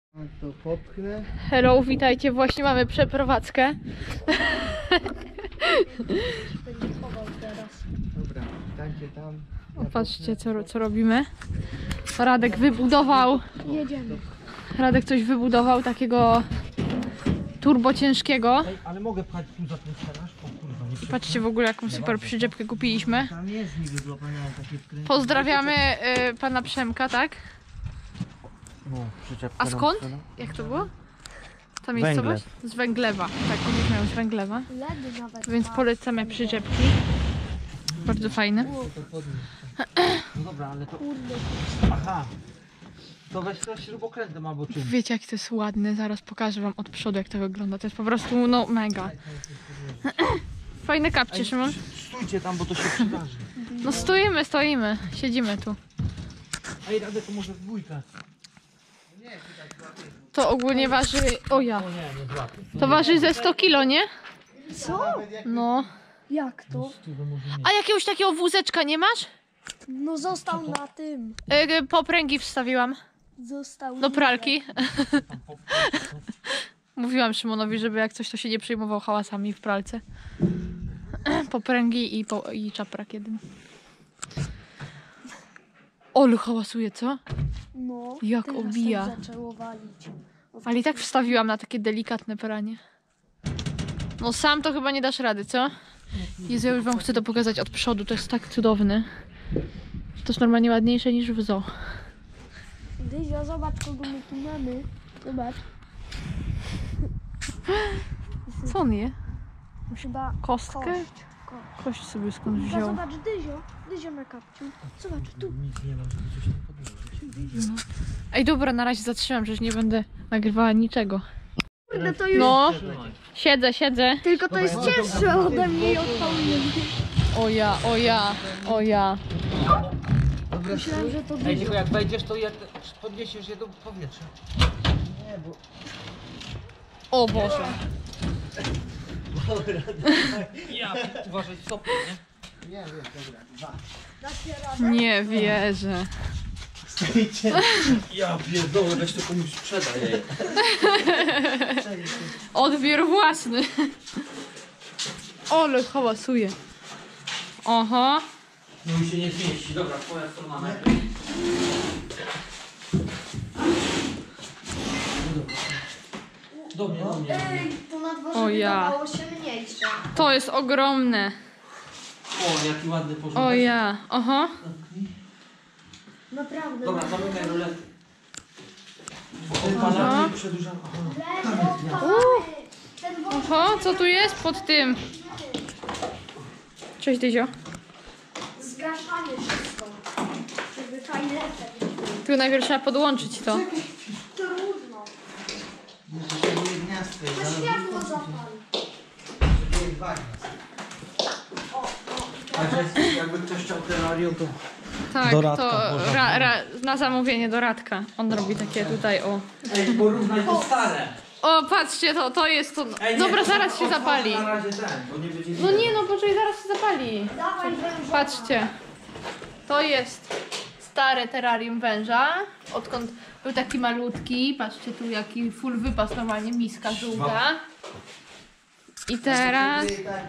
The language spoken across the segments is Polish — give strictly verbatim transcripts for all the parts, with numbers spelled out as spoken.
To popchnę. Hello, witajcie, właśnie mamy przeprowadzkę. Dobra, stańcie tam. Ja Patrzcie, co, co robimy. Radek wybudował. Jedziemy. Radek coś wybudował takiego turbo ciężkiego. Ej, ale mogę pchać tu za ten stelaż? O kurwa, nie przepchnę. Patrzcie w ogóle, jaką super przyczepkę kupiliśmy. Tam jest niby złapane takie wkręty. Pozdrawiamy y, pana Przemka, tak? No, przyczepka. A skąd? Jak to było? Ta miejscowość? Z Węglewa. Tak, kogoś miał z Węglewa. Ledy nawet. Więc ma. polecamy przyczepki. Bardzo fajne. No dobra, ale to... Kurde. Aha. To weź to śrubokrętem albo czym. Wiecie, jak to jest ładne. Zaraz pokażę wam od przodu, jak to wygląda. To jest po prostu, no, mega. Fajne kapcie, Szymon. Stójcie tam, bo to się przydarzy. No stoimy, stoimy. Siedzimy tu. Ej, Radek, to może w dwójkę. To ogólnie waży... O ja. O nie, nie złapię. To waży ze sto kilo, nie? Co? No. Jak to? A jakiegoś takiego wózeczka nie masz? No został na tym. Yy, popręgi wstawiłam. Został. Do pralki. Mówiłam Szymonowi, żeby jak coś, to się nie przejmował hałasami w pralce. Popręgi i, po, i czaprak jeden. Olu hałasuje, co? No. Jak teraz obija. tak zaczęło walić. Ale i tak wstawiłam na takie delikatne pranie. No sam to chyba nie dasz rady, co? Jezu, ja już wam chcę to pokazać od przodu, to jest tak cudowne. To jest normalnie ładniejsze niż w zoo. Dyzio, zobacz kogo my tu mamy. Zobacz. Co on je? Chyba Kostkę? kość. Kość. Kość sobie skąd Chyba wziął. zobacz Dyzio. Dyzio na kapciu. Zobacz tu. Nic nie ma, żeby coś tam podłożyć. Ej, dobra, na razie zatrzymam, przecież nie będę nagrywała niczego. Kurde, to już. No, siedzę, siedzę. Tylko to jest cięższe ode mnie i od Pauliny. O ja, o ja, o ja. Dobra, Myślałem, że to Ej, Dyzio. tylko jak wejdziesz, to jak podniesiesz je do powietrza. Nie, bo... O Boże. Ja, uważaj, stopy, nie? Nie, wiem, dobra, dwa. Nie wierzę. Stoicie. Ja pierdolę, weź to komuś sprzedaj, ej. Odbiór własny. Ole, hałasuje. Oho. No mi się nie zmieści, dobra, twoja strona najpierw. Do mnie, do mnie. Ej, to na dworze O ja. wydawało się mniejsze. To jest ogromne. O, jaki ładny porządek. O ja. Oho. Naprawdę. Dobra, zamykaj rolety. Ten Aha. pana przedłużam. Aha. Ten wąż Oho, co tu jest pod tym? Cześć, Dyzio. zgaszamy wszystko. Żeby fajne efekt. Tu najpierw trzeba podłączyć to. Trudno. Jeszcze nie gniazdko, To światło zapal. Ale jakby ktoś chciał terrarium, to... Tak, Do Radka to można ra, ra, na zamówienie do Radka. On robi takie tutaj, o. Ej, porównaj to stare. O, patrzcie, to, to jest to. Ej, nie, Dobra, to- zaraz się to- zapali. Na razie ten, bo nie będzie No widać. nie, no poczekaj, zaraz się zapali. Dawaj węża. Patrzcie. To jest stare terrarium węża. Odkąd był taki malutki. Patrzcie tu, jaki full wypas, normalnie miska żółta. I teraz...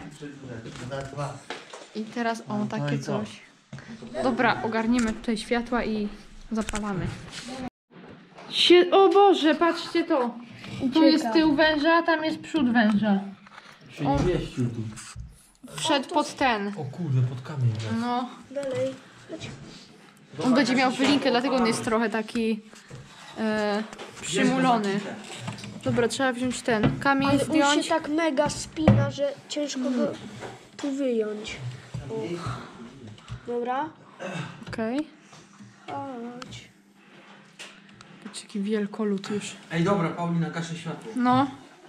I teraz o, takie coś. Dobra, ogarniemy tutaj światła i zapalamy. Sie o Boże, patrzcie to. Tu jest tył węża, a tam jest przód węża. Się nie mieścił tu. Wszedł pod ten. O kurde, pod kamień. No. Dalej. On będzie miał wylinkę, dlatego on jest trochę taki e, przymulony. Dobra, trzeba wziąć ten kamień, Ale on zdjąć. się tak mega spina, że ciężko go tu wyjąć. O. Dobra. Okej. Chodź. Patrz, jaki wielkolud już. Ej, dobra, Paulina, gaszę światło. No.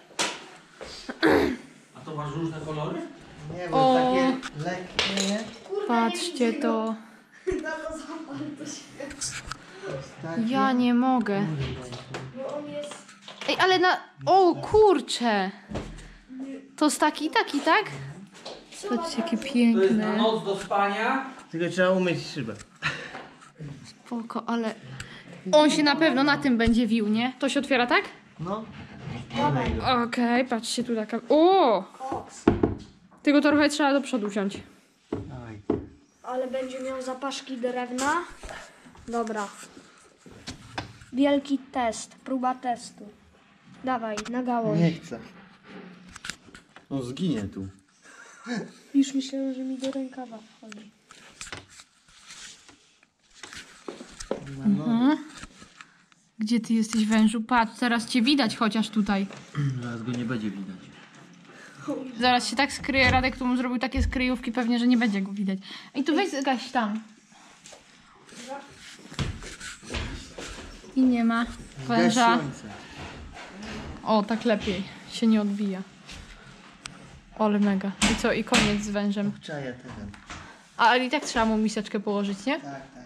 A to masz różne kolory? Nie, O. bo takie lekkie, nie? Patrzcie to. Takie. Ja nie mogę. Bo on jest... Ej, ale na... O, kurcze. To jest taki i taki, tak? Patrzcie, jakie To jest na piękne. noc do spania. Tylko trzeba umyć szybę. Spoko, ale On się na pewno na tym będzie wił, nie? To się otwiera tak? No. Okej, patrzcie tu taka... O! Koks. Tylko trochę trzeba do przodu wziąć. Dawaj. Ale będzie miał zapaszki drewna. Dobra. Wielki test, próba testu. Dawaj, na gałąź. Nie chcę. No zginie tu. Już myślałem, że mi do rękawa wchodzi. Mhm. Gdzie ty jesteś, wężu? Patrz, teraz cię widać chociaż tutaj. Zaraz go nie będzie widać. Zaraz się tak skryje. Radek tu mu zrobił takie skryjówki, pewnie, że nie będzie go widać. I tu weź zgaś tam. I nie ma węża. słońce. O, tak lepiej. Się nie odbija. Ale mega. I co? I koniec z wężem. Czaja ten. A, ale i tak trzeba mu miseczkę położyć, nie? Tak, tak.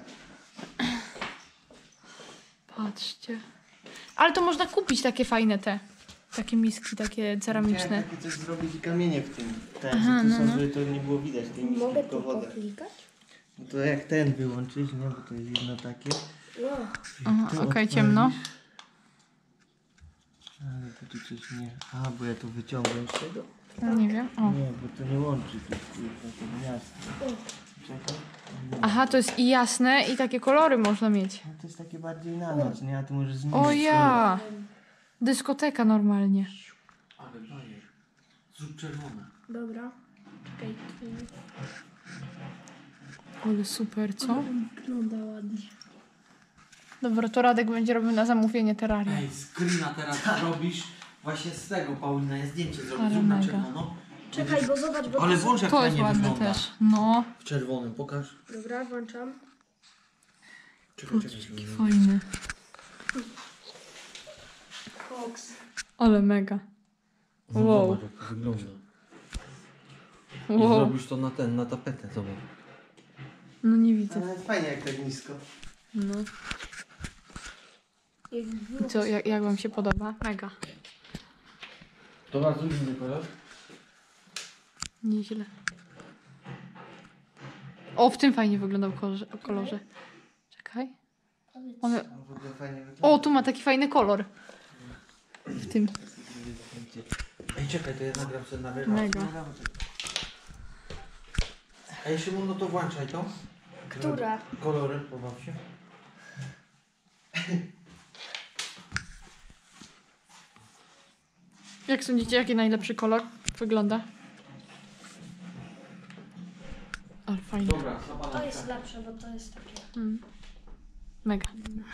Patrzcie. Ale to można kupić takie fajne te. Takie miski, takie ceramiczne. Chciałem takie coś zrobić i kamienie w tym. Ten, Aha, że tu no, są, no. żeby to nie było widać, tej miski, Mogę tylko tu wodę. poklikać? No to jak ten wyłączyć, nie? Bo to jest jedno takie. No. Aha, Tu okej, odpalisz. ciemno. Ale to tu coś nie... A, bo ja to wyciągłem z tego? No, nie wiem. O. Nie, bo to nie łączy tych tego miasta. Czekaj. Aha, to jest i jasne, i takie kolory można mieć. No to jest takie bardziej na noc, nie? A tu możesz zmienić. O ja! Dyskoteka normalnie. Ale bajer. Zrób czerwone. Dobra. Czekaj. Ale super, co? Wygląda ładnie. Dobra, to Radek będzie robił na zamówienie terrarium. Ej, screena teraz robisz. Właśnie z tego, Paulina, jest zdjęcie Ale zrobić. Zrób na mega. czerwono. Czekaj, bo zobacz, bo... Ale włącz jak To jest fajnie ładne wygląda. też. No, W czerwonym, pokaż. Dobra, włączam. Czekaj, czekaj. taki fajny. Koks. Ale mega. No Wow. Zobacz jak to wygląda. I Wow. zrobisz to na ten, na tapetę, zobacz. No nie widzę. Ale fajnie jak tak nisko. No. Jak I co, jak, jak wam się podoba? Mega. To bardzo inny kolor. Nieźle. O, w tym fajnie wyglądał kolorze. kolorze. Czekaj. One... No, w ogóle fajnie wygląda. O, tu ma taki fajny kolor. W tym. Ej, czekaj, to ja nagram sobie na relację. Mega. Ej, Szymon, no to włączaj to. Które? Kolory, pobaw się. Jak sądzicie, jaki najlepszy kolor wygląda? Ale fajnie. Dobra, To jest lepsze, bo to jest takie... Mm. Mega.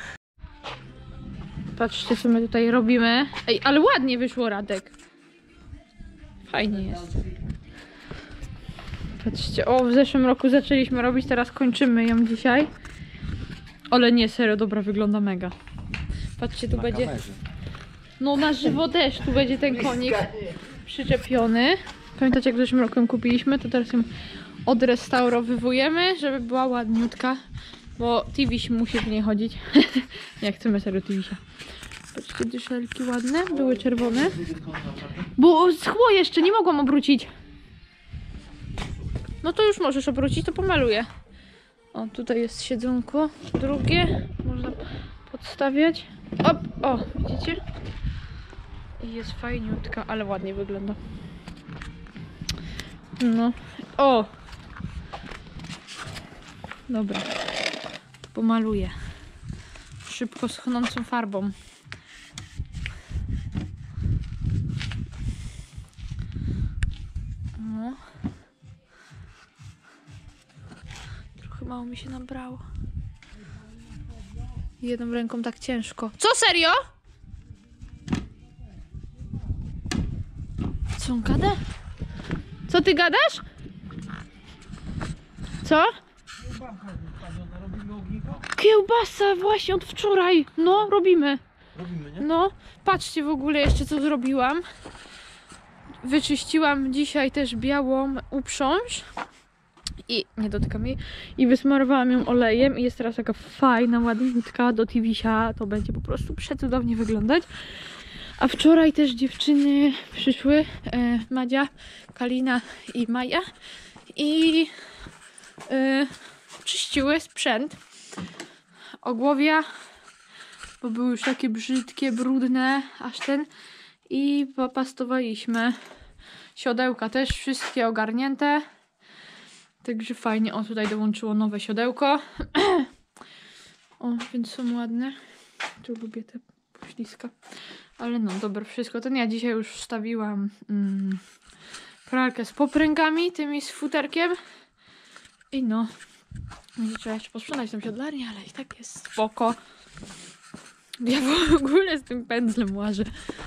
Patrzcie, co my tutaj robimy. Ej, ale ładnie wyszło, Radek. Fajnie jest. Patrzcie, o, w zeszłym roku zaczęliśmy robić, teraz kończymy ją dzisiaj. Ale nie, serio, dobra, wygląda mega. Patrzcie, tu będzie... No na żywo też, tu będzie ten konik przyczepiony. Pamiętacie, jak w zeszłym roku ją kupiliśmy, to teraz ją odrestaurowujemy, żeby była ładniutka. Bo Tiwiś musi w niej chodzić. Nie chcemy serio Tiwisia. Patrzcie, dyszelki ładne, były czerwone. Bo schło jeszcze, nie mogłam obrócić. No to już możesz obrócić, to pomaluję. O, tutaj jest siedzonko drugie. Można podstawiać. Op, o, widzicie? I jest fajniutka, ale ładnie wygląda. No. O! Dobra. Pomaluję. Szybko schnącą farbą. No. Trochę mało mi się nabrało. Jedną ręką tak ciężko. Co, serio? Co on gada? Co ty gadasz? Co? Kiełbasa właśnie od wczoraj. No, robimy. Robimy, nie? No, patrzcie w ogóle jeszcze co zrobiłam. Wyczyściłam dzisiaj też białą uprząż. I nie dotykam jej. I wysmarowałam ją olejem. I jest teraz taka fajna, ładniutka do Tiwisia. To będzie po prostu przecudownie wyglądać. A wczoraj też dziewczyny przyszły. E, Madzia, Kalina i Maja. I e, czyściły sprzęt. Ogłowia, bo były już takie brzydkie, brudne, aż ten. I popastowaliśmy. Siodełka też wszystkie ogarnięte. Także fajnie. O, tutaj dołączyło nowe siodełko. O, więc są ładne. Tu lubię te poślizga. Ale no, dobra, wszystko. Ten ja dzisiaj już wstawiłam mm, pralkę z popręgami, tymi z futerkiem. I no, będzie trzeba jeszcze posprzątać tą siodlarnię, ale i tak jest spoko. Ja w ogóle z tym pędzlem łażę.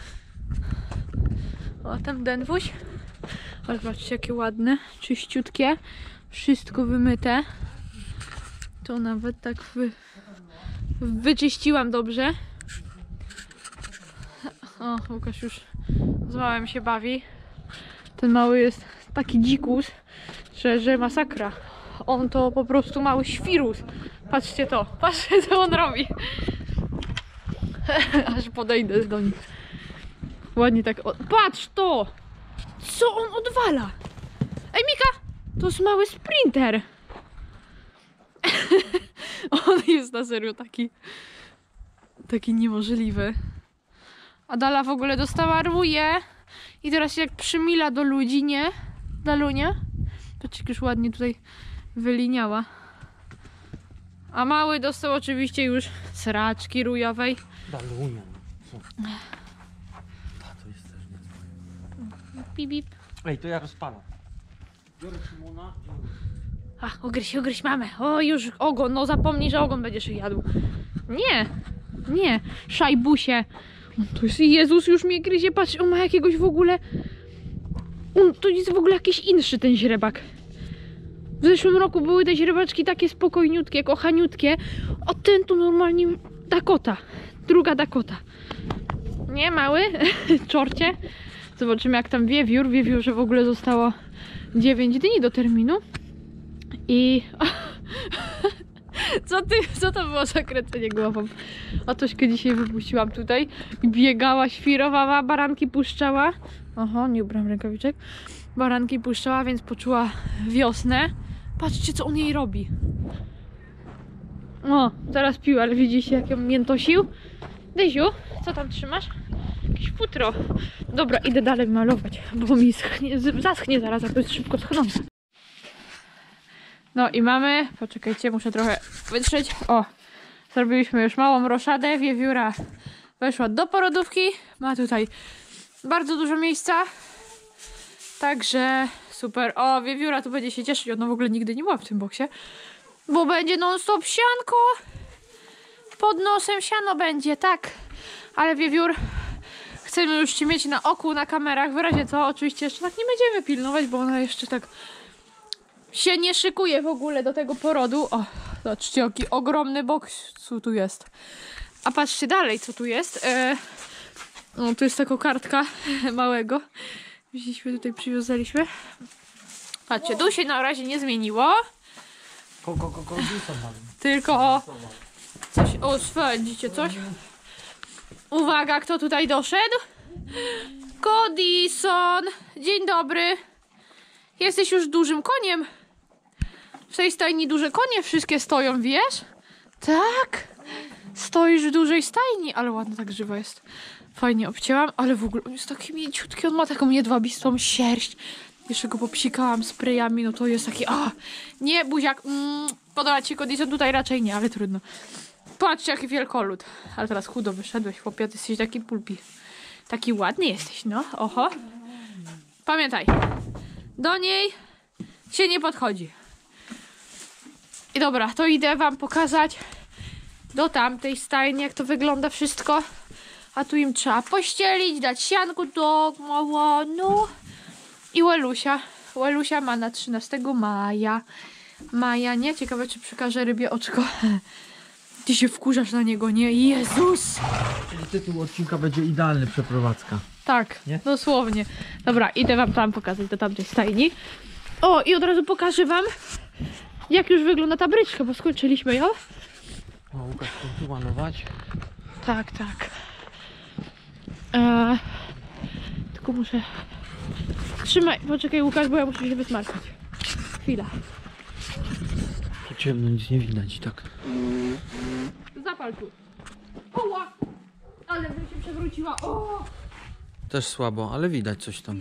O, tam denwuś. Ale patrzcie, jakie ładne, czyściutkie. Wszystko wymyte. To nawet tak wy... wyczyściłam dobrze. O, Łukasz już z małym się bawi. Ten mały jest taki dzikus, że, że masakra. On to po prostu mały świrus. Patrzcie to, patrzcie co on robi. Aż podejdę do nich. Ładnie tak. O, patrz to! Co on odwala? Ej, Mika! To jest mały sprinter. On jest na serio taki taki niemożliwy. Adala w ogóle dostała ruje i teraz się jak przymila do ludzi, nie? Dalunia? Patrzcie, jak już ładnie tutaj wyliniała. A mały dostał oczywiście już sraczki rujowej. Dalunia. Co? Ta, to jest też nie Bip, bip. Ej, to ja rozpalam. Biorę Szymona. A, ugryź, ugryź mamę. O, już ogon, no zapomnij, że ogon będziesz jadł. Nie, nie, szajbusie. On to jest, Jezus, już mnie gryzie, patrz, on ma jakiegoś w ogóle... On, to jest w ogóle jakiś inszy ten źrebak. W zeszłym roku były te źrebaczki takie spokojniutkie, kochaniutkie. A ten to normalnie Dakota. Druga Dakota. Nie, mały? Czorcie. Zobaczymy jak tam wiewiór. Wiewiórze w ogóle zostało dziewięć dni do terminu. I... Co ty, co to było za kręcenie głową? A Tośkę dzisiaj wypuściłam tutaj i biegała, świrowała, baranki puszczała. Oho, nie ubrałam rękawiczek. Baranki puszczała, więc poczuła wiosnę. Patrzcie, co on jej robi. O, teraz pił, ale widzicie, jak ją miętosił. Dyziu, co tam trzymasz? Jakieś futro. Dobra, idę dalej malować, bo mi schnie, zaschnie zaraz, jak to jest szybko schnące. No i mamy, poczekajcie, muszę trochę wytrzeć. O, zrobiliśmy już małą roszadę. Wiewióra weszła do porodówki. Ma tutaj bardzo dużo miejsca. Także super. O, wiewióra tu będzie się cieszyć. Ona w ogóle nigdy nie była w tym boksie. Bo będzie non stop sianko. Pod nosem siano będzie, tak. Ale wiewiór, chcemy już cię mieć na oku, na kamerach. W razie co, oczywiście jeszcze tak nie będziemy pilnować, bo ona jeszcze tak się nie szykuje w ogóle do tego porodu. O, zobaczcie, jaki ogromny boks co tu jest. A patrzcie dalej, co tu jest. E, no, tu jest taka kartka małego. Widzieliśmy, tutaj przywiązaliśmy. Patrzcie, tu się na razie nie zmieniło. Kogo, kogo, kogo, Tylko coś, o, swędzicie coś. Uwaga, kto tutaj doszedł? Kodison, dzień dobry. Jesteś już dużym koniem. W tej stajni duże konie wszystkie stoją, wiesz? Tak. Stoisz w dużej stajni, ale ładna tak żywa jest. Fajnie obcięłam, ale w ogóle on jest taki mięciutki, on ma taką jedwabistą sierść. Jeszcze go popsikałam sprayami, no to jest taki, a nie, buziak, mm, podoba ci Kodison? Tutaj raczej nie, ale trudno. Patrzcie, jaki wielkolud. Ale teraz chudo wyszedłeś, chłopie, ty jesteś taki pulpi. Taki ładny jesteś, no, oho. Pamiętaj, do niej się nie podchodzi. I dobra, to idę wam pokazać do tamtej stajni, jak to wygląda wszystko. A tu im trzeba pościelić, dać sianku do no. I Łalusia. Łalusia ma na trzynastego maja. Maja, nie? Ciekawe, czy przekaże rybie oczko. Ty się wkurzasz na niego, nie? Jezus! Czyli tytuł odcinka będzie idealny, przeprowadzka. Tak, Nie? dosłownie. Dobra, idę wam tam pokazać do tamtej stajni. O, i od razu pokażę wam, jak już wygląda ta bryczka, bo skończyliśmy ją. O, Łukasz skończył malować. Tak, tak. Eee, tylko muszę... Trzymaj, poczekaj Łukasz, bo ja muszę się wysmarkać. Chwila. Tu ciemno, nic nie widać i tak. Zapal tu. Oła! skręciła. O! Też słabo, ale widać coś tam.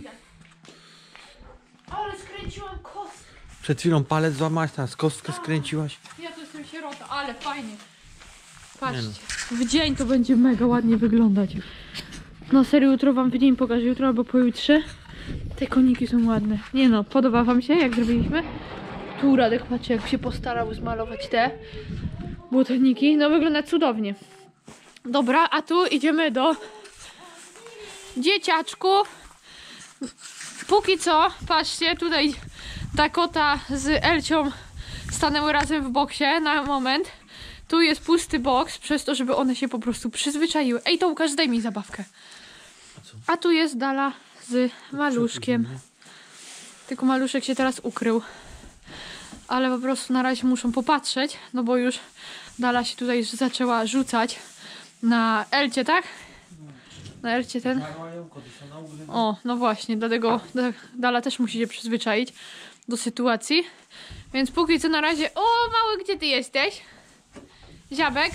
Ale skręciłam kostkę. Przed chwilą palec złamałaś, teraz kostkę skręciłaś. Ja to jestem sierota, ale fajnie. Patrzcie. Nie W dzień to będzie mega ładnie wyglądać. No serio, jutro wam w dzień pokażę, jutro albo pojutrze. Te koniki są ładne. Nie no, podoba wam się, jak zrobiliśmy? Tu Radek, patrzcie, jak się postarał zmalować te błotoniki. No wygląda cudownie. Dobra, a tu idziemy do dzieciaczków. Póki co, patrzcie, tutaj Dakota z Elcią stanęły razem w boksie na moment. Tu jest pusty boks, przez to, żeby one się po prostu przyzwyczaiły. Ej, to Łukasz, daj mi zabawkę. A tu jest Dala z maluszkiem. Tylko maluszek się teraz ukrył. Ale po prostu na razie muszą popatrzeć, no bo już Dala się tutaj zaczęła rzucać na Elcie, tak? Na Elcie ten. O, no właśnie, dlatego Dala też musi się przyzwyczaić do sytuacji. Więc póki co na razie... O, mały, gdzie ty jesteś? Ziabek?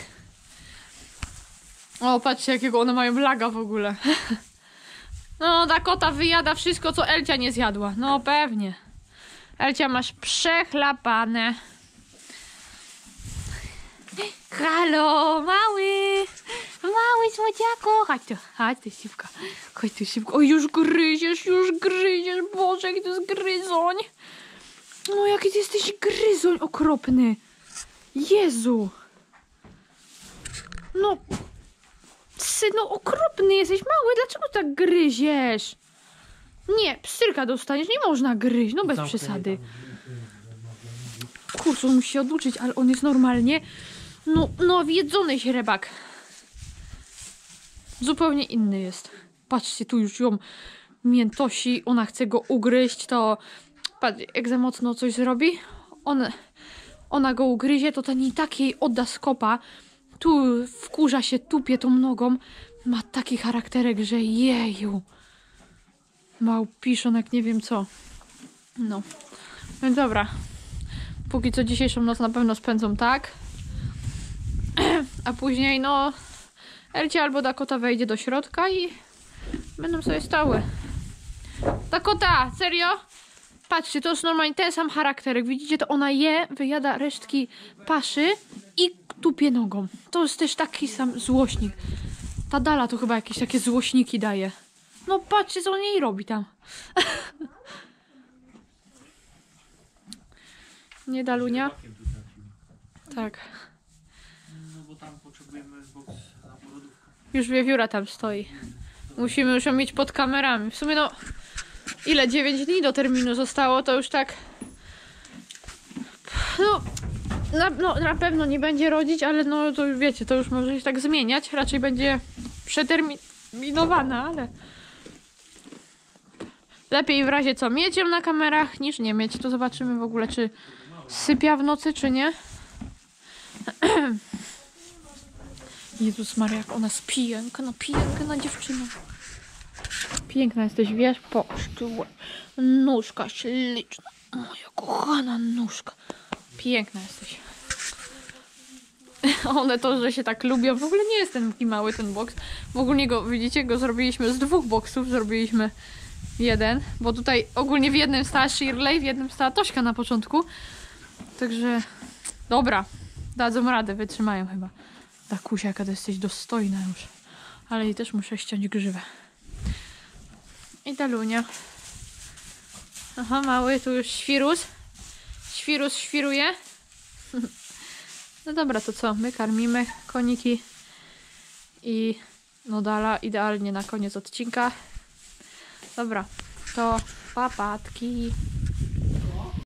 O, patrzcie, jakiego one mają laga w ogóle. No, Dakota wyjada wszystko, co Elcia nie zjadła. No, pewnie. Elcia, masz przechlapane. Halo, mały! Mały słodziaku! Chodź tu, chodź tu szybko. Chodź tu szybko. O, już gryziesz, już gryziesz. Boże, jaki to jest gryzoń. No, jaki ty jesteś gryzoń okropny. Jezu. No, synu, okropny jesteś, mały, dlaczego tak gryziesz? Nie, pstryka dostaniesz, nie można gryźć, no bez przesady. Kurczę, on musi się oduczyć, ale on jest normalnie, no, no, jedzony źrebak. Zupełnie inny jest. Patrzcie, tu już ją miętosi, ona chce go ugryźć, to patrz, jak za mocno coś zrobi, on, ona go ugryzie, to ten i tak jej odda skopa. Tu wkurza się, tupie tą nogą. Ma taki charakterek, że jeju. Małpiszon jak nie wiem co. No. Więc dobra. Póki co dzisiejszą noc na pewno spędzą tak. A później no... Elcia albo Dakota wejdzie do środka i... będą sobie stały. Dakota, serio? Patrzcie, to jest normalnie ten sam charakterek. Widzicie, to ona je, wyjada resztki paszy i tupie nogą. To jest też taki sam złośnik. Ta Dala to chyba jakieś takie złośniki daje. No patrzcie, co on jej robi tam. Nie, Dalunia? Tak. No bo tam potrzebujemy boks na porodówkę. Już wiewióra tam stoi. Musimy już ją mieć pod kamerami. W sumie no... Ile? dziewięć dni do terminu zostało, to już tak... No... Na, no, na pewno nie będzie rodzić, ale no to już wiecie, to już może się tak zmieniać. Raczej będzie przeterminowana, ale... Lepiej w razie co mieć ją na kamerach niż nie mieć. To zobaczymy w ogóle, czy sypia w nocy, czy nie. Jezus Maria, jak ona jest piękna, piękna dziewczyna. Piękna jesteś, wiesz? Poszczuła. Nóżka śliczna. Moja kochana nóżka. Piękna jesteś. One to, że się tak lubią. W ogóle nie jest ten taki mały ten boks. W ogóle go, widzicie, go zrobiliśmy z dwóch boksów. Zrobiliśmy jeden. Bo tutaj ogólnie w jednym stała Shirley, w jednym stała Tośka na początku. Także dobra. Dadzą radę, wytrzymają chyba. Dakusia, jaka to jesteś dostojna już. Ale i też muszę ściąć grzywę. I Dalunia. Aha, mały, tu już świrus. Świrus świruje. No dobra, to co? My karmimy koniki. I no Dala idealnie na koniec odcinka. Dobra, to papatki.